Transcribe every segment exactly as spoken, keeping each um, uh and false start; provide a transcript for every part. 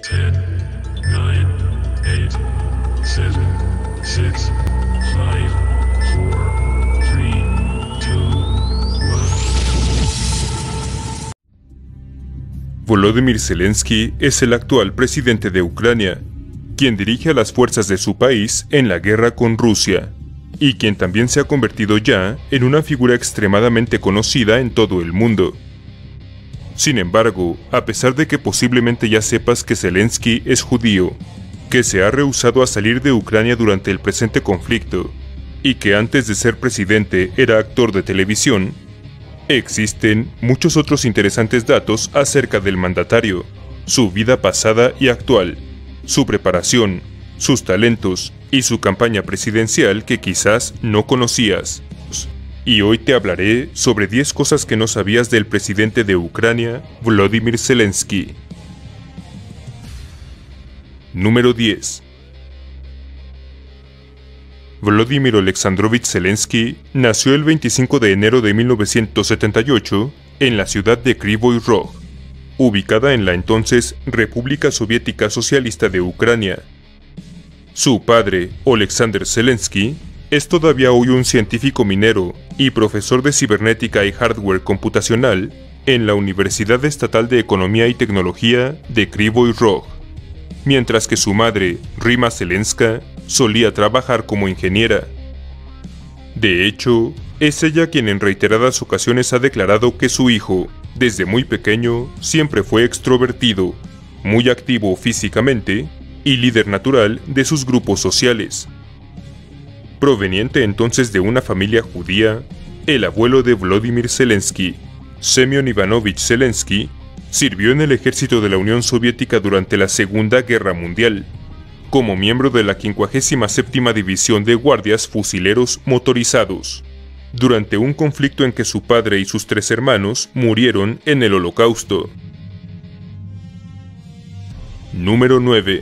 ten, nine, eight, seven, six, five, four, three, two, one. Volodymyr Zelensky es el actual presidente de Ucrania, quien dirige a las fuerzas de su país en la guerra con Rusia, y quien también se ha convertido ya en una figura extremadamente conocida en todo el mundo. Sin embargo, a pesar de que posiblemente ya sepas que Zelensky es judío, que se ha rehusado a salir de Ucrania durante el presente conflicto, y que antes de ser presidente era actor de televisión, existen muchos otros interesantes datos acerca del mandatario, su vida pasada y actual, su preparación, sus talentos y su campaña presidencial que quizás no conocías. Y hoy te hablaré sobre diez cosas que no sabías del presidente de Ucrania, Volodymyr Zelensky. Número diez. Volodymyr Alexandrovich Zelensky nació el veinticinco de enero de mil novecientos setenta y ocho en la ciudad de Kryvyi Rog, ubicada en la entonces República Soviética Socialista de Ucrania. Su padre, Oleksandr Zelensky, es todavía hoy un científico minero y profesor de cibernética y hardware computacional en la Universidad Estatal de Economía y Tecnología de Kryvyi Rog, mientras que su madre, Rima Zelenska, solía trabajar como ingeniera. De hecho, es ella quien en reiteradas ocasiones ha declarado que su hijo, desde muy pequeño, siempre fue extrovertido, muy activo físicamente y líder natural de sus grupos sociales. Proveniente entonces de una familia judía, el abuelo de Volodymyr Zelensky, Semyon Ivanovich Zelensky, sirvió en el ejército de la Unión Soviética durante la Segunda Guerra Mundial, como miembro de la quincuagésima séptima División de Guardias Fusileros Motorizados, durante un conflicto en que su padre y sus tres hermanos murieron en el Holocausto. Número nueve.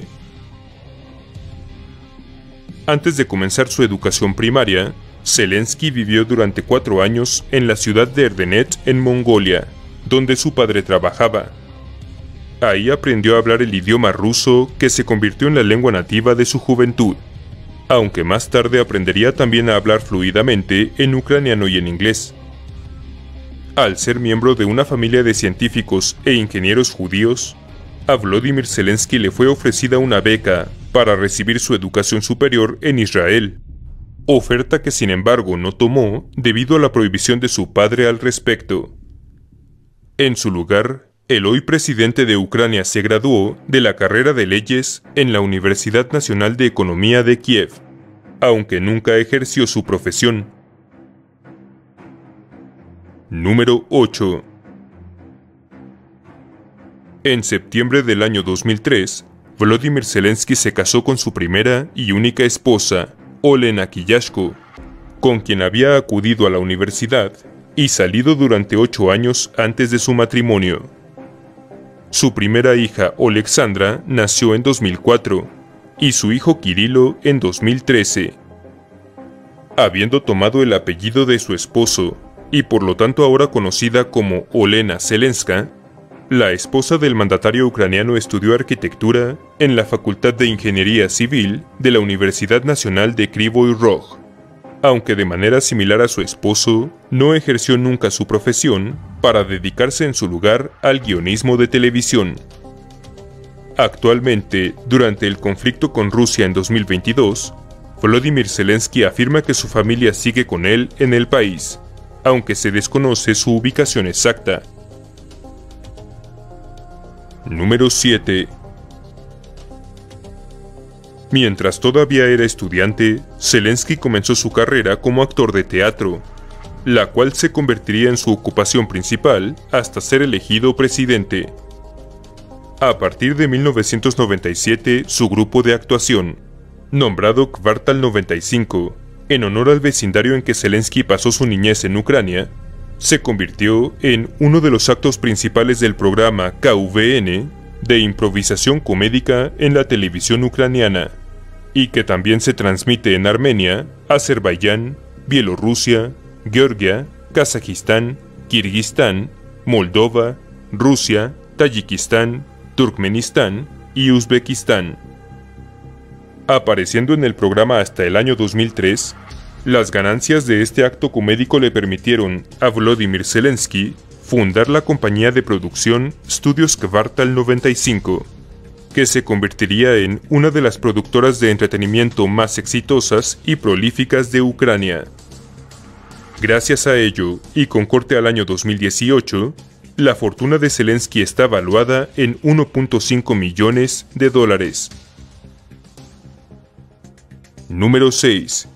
Antes de comenzar su educación primaria, Zelensky vivió durante cuatro años en la ciudad de Erdenet, en Mongolia, donde su padre trabajaba. Ahí aprendió a hablar el idioma ruso, que se convirtió en la lengua nativa de su juventud, aunque más tarde aprendería también a hablar fluidamente en ucraniano y en inglés. Al ser miembro de una familia de científicos e ingenieros judíos, a Volodymyr Zelensky le fue ofrecida una beca para recibir su educación superior en Israel, oferta que sin embargo no tomó debido a la prohibición de su padre al respecto. En su lugar, el hoy presidente de Ucrania se graduó de la carrera de leyes en la Universidad Nacional de Economía de Kiev, aunque nunca ejerció su profesión. Número ocho. En septiembre del año dos mil tres, Volodymyr Zelensky se casó con su primera y única esposa, Olena Kiyashko, con quien había acudido a la universidad y salido durante ocho años antes de su matrimonio. Su primera hija, Oleksandra, nació en dos mil cuatro y su hijo Kirilo en dos mil trece. Habiendo tomado el apellido de su esposo y por lo tanto ahora conocida como Olena Zelenska, la esposa del mandatario ucraniano estudió arquitectura en la Facultad de Ingeniería Civil de la Universidad Nacional de Kryvyi Rog, aunque de manera similar a su esposo, no ejerció nunca su profesión para dedicarse en su lugar al guionismo de televisión. Actualmente, durante el conflicto con Rusia en dos mil veintidós, Volodymyr Zelensky afirma que su familia sigue con él en el país, aunque se desconoce su ubicación exacta. Número siete. Mientras todavía era estudiante, Zelensky comenzó su carrera como actor de teatro, la cual se convertiría en su ocupación principal hasta ser elegido presidente. A partir de mil novecientos noventa y siete, su grupo de actuación, nombrado Kvartal noventa y cinco, en honor al vecindario en que Zelensky pasó su niñez en Ucrania, se convirtió en uno de los actos principales del programa K V N de improvisación comédica en la televisión ucraniana, y que también se transmite en Armenia, Azerbaiyán, Bielorrusia, Georgia, Kazajistán, Kirguistán, Moldova, Rusia, Tayikistán, Turkmenistán y Uzbekistán. Apareciendo en el programa hasta el año dos mil tres, las ganancias de este acto comédico le permitieron a Volodymyr Zelensky fundar la compañía de producción Studios Kvartal noventa y cinco, que se convertiría en una de las productoras de entretenimiento más exitosas y prolíficas de Ucrania. Gracias a ello, y con corte al año dos mil dieciocho, la fortuna de Zelensky está valuada en uno punto cinco millones de dólares. Número seis.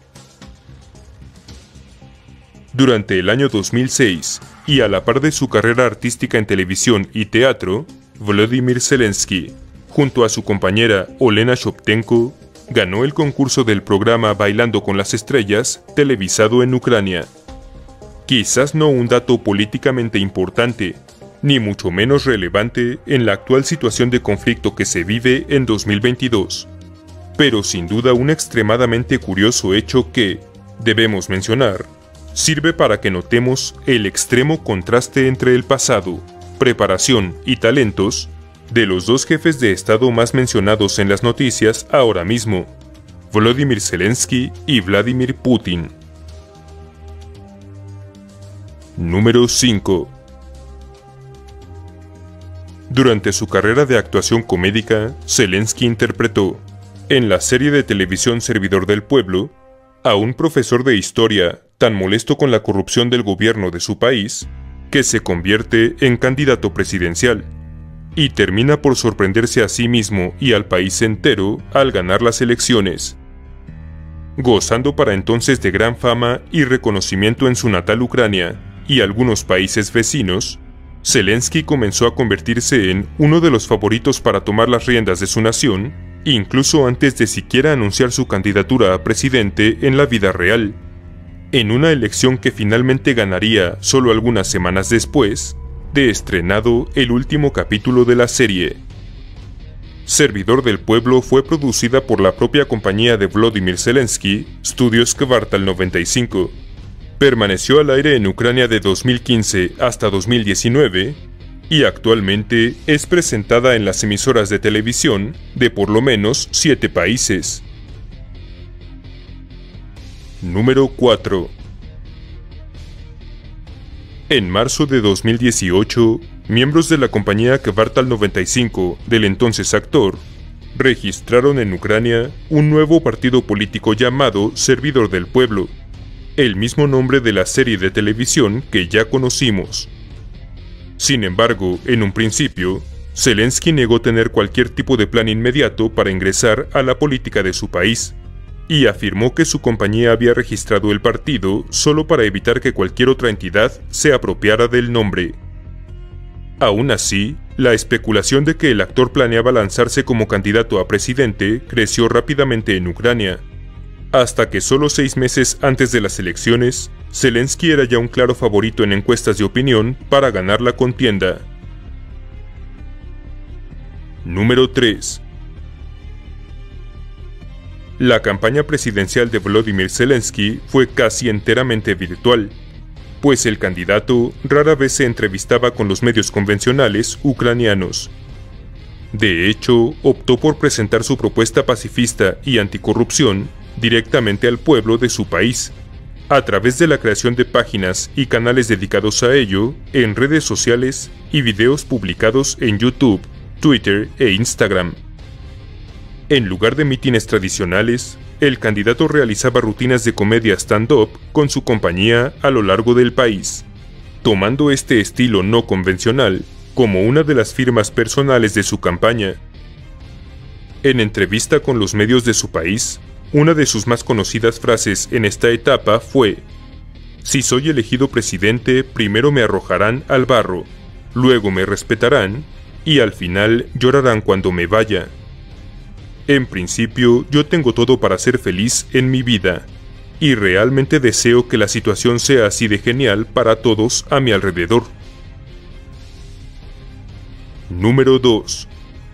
Durante el año dos mil seis, y a la par de su carrera artística en televisión y teatro, Volodymyr Zelensky, junto a su compañera Olena Shoptenko, ganó el concurso del programa Bailando con las Estrellas, televisado en Ucrania. Quizás no un dato políticamente importante, ni mucho menos relevante en la actual situación de conflicto que se vive en dos mil veintidós, pero sin duda un extremadamente curioso hecho que, debemos mencionar, sirve para que notemos el extremo contraste entre el pasado, preparación y talentos de los dos jefes de Estado más mencionados en las noticias ahora mismo, Volodymyr Zelensky y Vladimir Putin. Número cinco. Durante su carrera de actuación comédica, Zelensky interpretó, en la serie de televisión Servidor del Pueblo, a un profesor de historia tan molesto con la corrupción del gobierno de su país, que se convierte en candidato presidencial, y termina por sorprenderse a sí mismo y al país entero al ganar las elecciones. Gozando para entonces de gran fama y reconocimiento en su natal Ucrania y algunos países vecinos, Zelensky comenzó a convertirse en uno de los favoritos para tomar las riendas de su nación, incluso antes de siquiera anunciar su candidatura a presidente en la vida real, en una elección que finalmente ganaría solo algunas semanas después de estrenado el último capítulo de la serie. Servidor del Pueblo fue producida por la propia compañía de Volodymyr Zelensky, Studios Kvartal noventa y cinco. Permaneció al aire en Ucrania de dos mil quince hasta dos mil diecinueve y actualmente es presentada en las emisoras de televisión de por lo menos siete países. Número cuatro. En marzo de dos mil dieciocho, miembros de la compañía Kvartal noventa y cinco del entonces actor registraron en Ucrania un nuevo partido político llamado Servidor del Pueblo, el mismo nombre de la serie de televisión que ya conocimos. Sin embargo, en un principio, Zelensky negó tener cualquier tipo de plan inmediato para ingresar a la política de su país, y afirmó que su compañía había registrado el partido solo para evitar que cualquier otra entidad se apropiara del nombre. Aún así, la especulación de que el actor planeaba lanzarse como candidato a presidente creció rápidamente en Ucrania, hasta que solo seis meses antes de las elecciones, Zelensky era ya un claro favorito en encuestas de opinión para ganar la contienda. Número tres. La campaña presidencial de Volodymyr Zelensky fue casi enteramente virtual, pues el candidato rara vez se entrevistaba con los medios convencionales ucranianos. De hecho, optó por presentar su propuesta pacifista y anticorrupción directamente al pueblo de su país, a través de la creación de páginas y canales dedicados a ello en redes sociales y videos publicados en YouTube, Twitter e Instagram. En lugar de mítines tradicionales, el candidato realizaba rutinas de comedia stand-up con su compañía a lo largo del país, tomando este estilo no convencional como una de las firmas personales de su campaña. En entrevista con los medios de su país, una de sus más conocidas frases en esta etapa fue: "Si soy elegido presidente, primero me arrojarán al barro, luego me respetarán y al final llorarán cuando me vaya. En principio, yo tengo todo para ser feliz en mi vida, y realmente deseo que la situación sea así de genial para todos a mi alrededor". Número dos.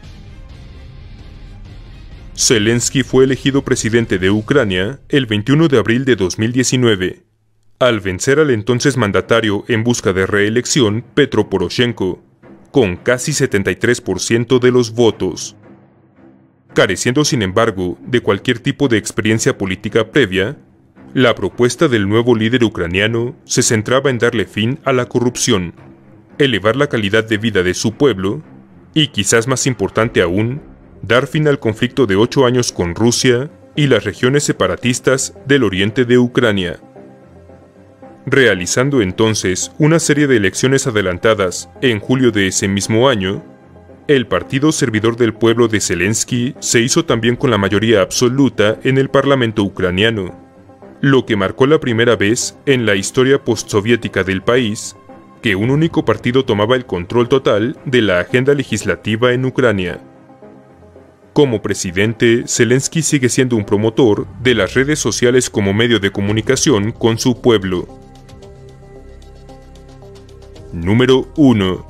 Zelensky fue elegido presidente de Ucrania el veintiuno de abril de dos mil diecinueve, al vencer al entonces mandatario en busca de reelección Petro Poroshenko, con casi setenta y tres por ciento de los votos. Careciendo sin embargo de cualquier tipo de experiencia política previa, la propuesta del nuevo líder ucraniano se centraba en darle fin a la corrupción, elevar la calidad de vida de su pueblo y, quizás más importante aún, dar fin al conflicto de ocho años con Rusia y las regiones separatistas del oriente de Ucrania. Realizando entonces una serie de elecciones adelantadas en julio de ese mismo año, el Partido Servidor del Pueblo de Zelensky se hizo también con la mayoría absoluta en el Parlamento ucraniano, lo que marcó la primera vez en la historia postsoviética del país que un único partido tomaba el control total de la agenda legislativa en Ucrania. Como presidente, Zelensky sigue siendo un promotor de las redes sociales como medio de comunicación con su pueblo. Número uno.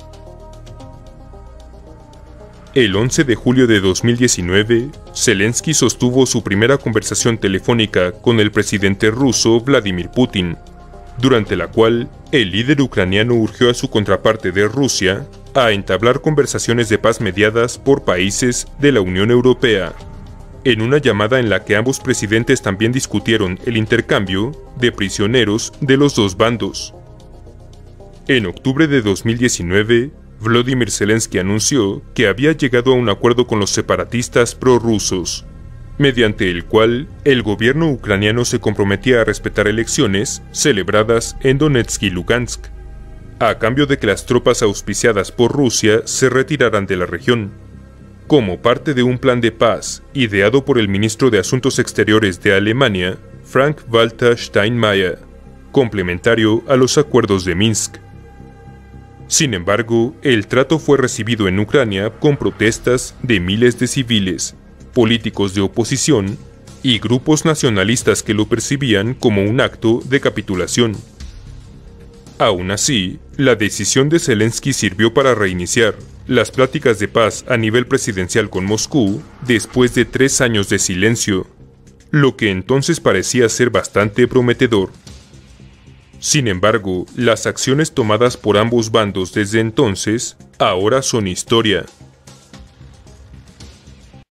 El once de julio de dos mil diecinueve, Zelensky sostuvo su primera conversación telefónica con el presidente ruso Vladimir Putin, durante la cual el líder ucraniano urgió a su contraparte de Rusia a entablar conversaciones de paz mediadas por países de la Unión Europea, en una llamada en la que ambos presidentes también discutieron el intercambio de prisioneros de los dos bandos. En octubre de dos mil diecinueve, Volodymyr Zelensky anunció que había llegado a un acuerdo con los separatistas prorrusos, mediante el cual el gobierno ucraniano se comprometía a respetar elecciones celebradas en Donetsk y Lugansk, a cambio de que las tropas auspiciadas por Rusia se retiraran de la región, como parte de un plan de paz ideado por el ministro de Asuntos Exteriores de Alemania, Frank-Walter Steinmeier, complementario a los acuerdos de Minsk. Sin embargo, el trato fue recibido en Ucrania con protestas de miles de civiles, políticos de oposición y grupos nacionalistas que lo percibían como un acto de capitulación. Aún así, la decisión de Zelensky sirvió para reiniciar las pláticas de paz a nivel presidencial con Moscú después de tres años de silencio, lo que entonces parecía ser bastante prometedor. Sin embargo, las acciones tomadas por ambos bandos desde entonces ahora son historia.